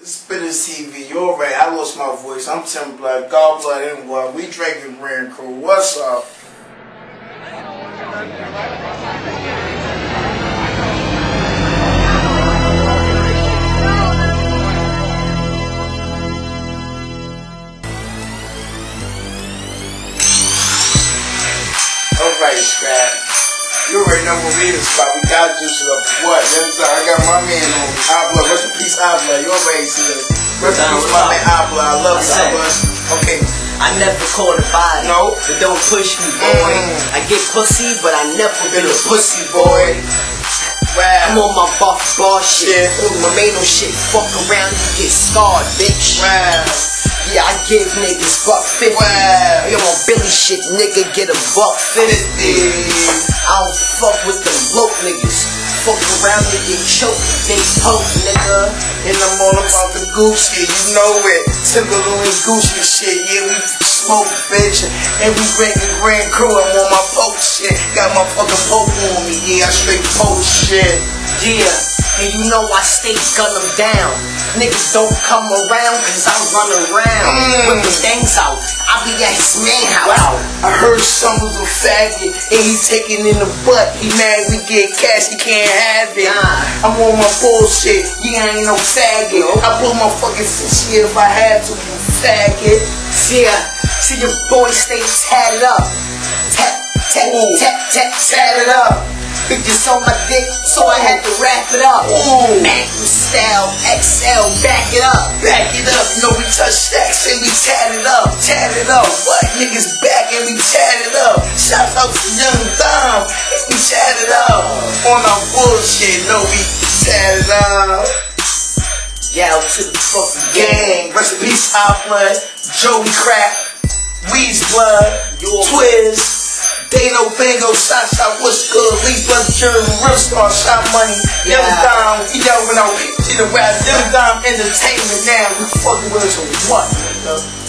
Spitter TV, you alright, I lost my voice. I'm Tim Black, God Blood, and what? We drinking Grand Crew. What's up? Alright, Scrap. You already know what we is about. We got juice it up. What? I got my man on me. Abla. Rest in peace, Abla. You already see it. Rest in peace, my man Abla. I love you, Abla. Okay. I never caught a body. No. But don't push me, boy. I get pussy, but I never been a pussy, boy. Wow. I'm on my buff bar shit. My main shit. Fuck around, you get scarred, bitch. Wow. Yeah, I give niggas $1.50. Wow. You on Billy shit, nigga, get a $1.50. I don't fuck with them broke niggas. Fuck around and get choked, they poke, nigga. And I'm all about the Gucci, you know it. Timberland and Gucci shit, yeah, we smoke, bitch. And we drinking Grand Crew, I'm on my poke shit. Got my fucking poke on me, yeah, I straight poke shit. Yeah, and you know I stay gun them down. Niggas don't come around cause I run around with the things out. I be at his man house. Wow, I heard some was a faggot and he taking in the butt. He mad we get cash, he can't have it. I'm on my bullshit, yeah, I ain't no faggot. I pull my fucking fish here if I had to, you faggot. See your boy stay tatted up. Tatted up. Bitches on my dick, so I had to wrap it up. Magnum style, XL, back it up. Back it up, you know we touch stacks and we tatted up. Tatted up, what? Niggas back and we tatted up. Shout out to Young Dom, we tatted up. On our bullshit, no we tatted up. Yeah, to the fucking Gang, rest in peace, Hot Blood, Joey Crack, Weeds Blood, Twiz. They no bingo, shot, what's good? Leave blood, jury, real star, shot money. Young Dom, yo, when I see the rap, Young Dom entertainment now. We fucking with us or what, nigga?